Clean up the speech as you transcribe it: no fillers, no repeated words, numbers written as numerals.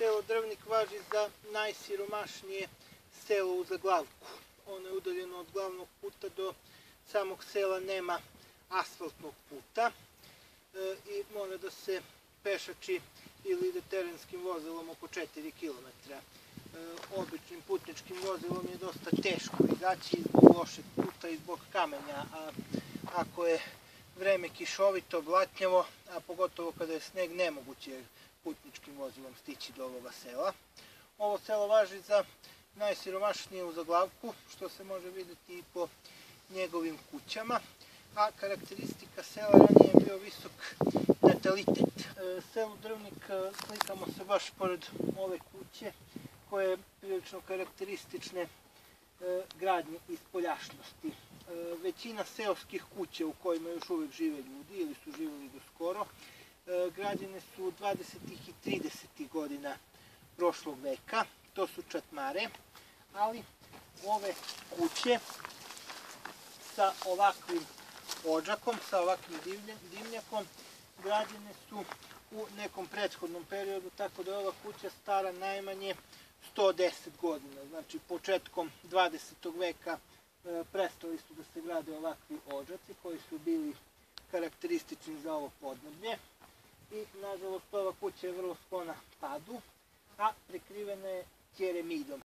Selo Drvnik važi za najsiromašnije selo u Zaglavku. Ono je udaljeno od glavnog puta, do samog sela nema asfaltnog puta i mora da se pešači ili ide terenskim vozilom oko 4 km. Običnim putničkim vozilom je dosta teško izaći zbog lošeg puta i zbog kamenja, a ako je vreme kišovito, blatnjavo, a pogotovo kada je sneg, nemoguće je putničkim vozilom stići do ovoga sela. Ovo selo važi za najsiromašnije u Zaglavku, što se može vidjeti i po njegovim kućama, a karakteristika sela ranije je bio visok natalitet. Selu Drvnik slikamo se baš pored ove kuće, koja je prilično karakteristične gradnje i spoljašnosti. Većina seoskih kuća u kojima još uvijek žive ljudi ili su živjeli do skoro, građene su 20. i 30. godina prošlog veka, to su čatmare, ali ove kuće sa ovakvim odžakom, sa ovakvim dimnjakom, građene su u nekom prethodnom periodu, tako da je ova kuća stara najmanje 110 godina. Znači, početkom 20. veka prestali su da se grade ovakvi odžaci koji su bili karakteristični za ovo podneblje i, nažalost, ova kuća je vrlo sklona padu, a prekrivena je keremidom.